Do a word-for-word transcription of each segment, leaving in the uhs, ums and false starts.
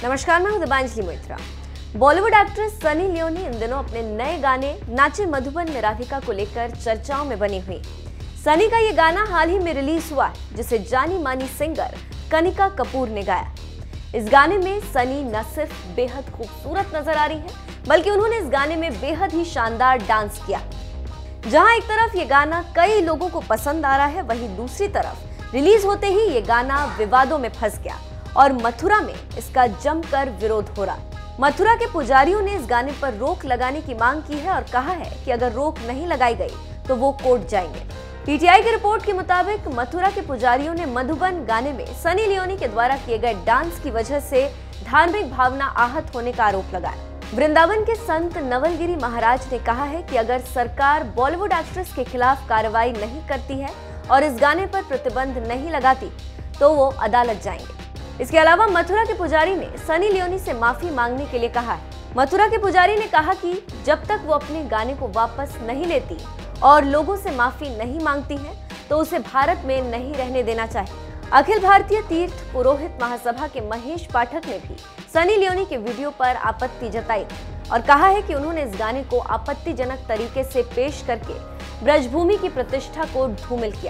नमस्कार, मैं हूं Dibanjali Moitra. Bollywood actress Sunny Leone इन दिनों अपने नए गाने नाचे मधुबन में राधिका को लेकर चर्चाओं में बनी हुई। सनी का ये गाना हाल ही में रिलीज हुआ, जिसे जानी मानी सिंगर कनिका कपूर ने गाया। इस गाने में सनी न सिर्फ बेहद खूबसूरत नजर आ रही है, बल्कि उन्होंने इस गाने में बेहद ही शानदार डांस किया। जहां एक तरफ ये गाना कई लोगों को पसंद आ रहा है, वहीं दूसरी तरफ रिलीज होते ही ये गाना विवादों में फंस गया और मथुरा में इसका जमकर विरोध हो रहा। मथुरा के पुजारियों ने इस गाने पर रोक लगाने की मांग की है और कहा है कि अगर रोक नहीं लगाई गई तो वो कोर्ट जाएंगे। पीटीआई की रिपोर्ट के मुताबिक मथुरा के पुजारियों ने मधुबन गाने में सनी लियोनी के द्वारा किए गए डांस की वजह से धार्मिक भावना आहत होने का आरोप लगाया। वृंदावन के संत नवलगिरी महाराज ने कहा है कि अगर सरकार बॉलीवुड एक्ट्रेस के खिलाफ कार्रवाई नहीं करती है और इस गाने पर प्रतिबंध नहीं लगाती तो वो अदालत जाएंगे। इसके अलावा मथुरा के पुजारी ने सनी लियोनी से माफी मांगने के लिए कहा है। मथुरा के पुजारी ने कहा कि जब तक वो अपने गाने को वापस नहीं लेती और लोगों से माफी नहीं मांगती है तो उसे भारत में नहीं रहने देना चाहिए। अखिल भारतीय तीर्थ पुरोहित महासभा के महेश पाठक ने भी सनी लियोनी के वीडियो पर आपत्ति जताई और कहा है कि उन्होंने इस गाने को आपत्तिजनक तरीके से पेश करके ब्रजभूमि की प्रतिष्ठा को धूमिल किया।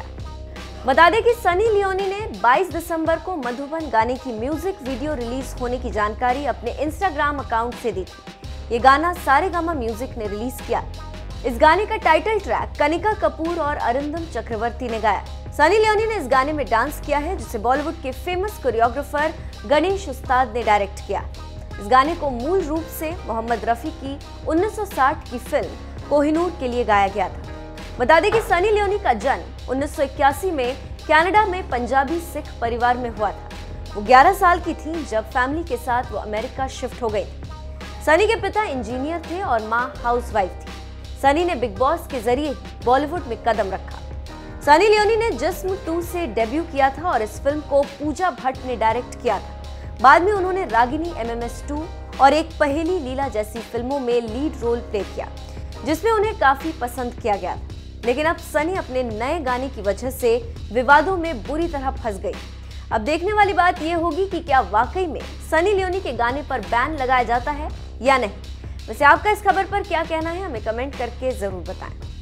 बता दें कि सनी लियोनी ने बाईस दिसंबर को मधुबन गाने की म्यूजिक वीडियो रिलीज होने की जानकारी अपने इंस्टाग्राम अकाउंट से दी थी। ये गाना सारेगामा म्यूजिक ने रिलीज किया। इस गाने का टाइटल ट्रैक कनिका कपूर और अरिंदम चक्रवर्ती ने गाया। सनी लियोनी ने इस गाने में डांस किया है, जिसे बॉलीवुड के फेमस कोरियोग्राफर गणेश उस्ताद ने डायरेक्ट किया। इस गाने को मूल रूप से मोहम्मद रफी की उन्नीस सौ साठ की फिल्म कोहिनूर के लिए गाया गया था। बता दें कि सनी लियोनी का जन्म उन्नीस सौ इक्यासी में कनाडा में पंजाबी सिख परिवार में हुआ था। वो ग्यारह साल की थी जब फैमिली के साथ वो अमेरिका शिफ्ट हो गई। सनी के पिता इंजीनियर थे और मां हाउसवाइफ थी। सनी ने बिग बॉस के जरिए बॉलीवुड में कदम रखा। सनी लियोनी ने जिस्म टू से डेब्यू किया था और इस फिल्म को पूजा भट्ट ने डायरेक्ट किया था। बाद में उन्होंने रागिनी एमएमएस टू और एक पहेली लीला जैसी फिल्मों में लीड रोल प्ले किया, जिसमें उन्हें काफी पसंद किया गया था। लेकिन अब सनी अपने नए गाने की वजह से विवादों में बुरी तरह फंस गई। अब देखने वाली बात यह होगी कि क्या वाकई में सनी लियोनी के गाने पर बैन लगाया जाता है या नहीं। वैसे आपका इस खबर पर क्या कहना है, हमें कमेंट करके जरूर बताएं।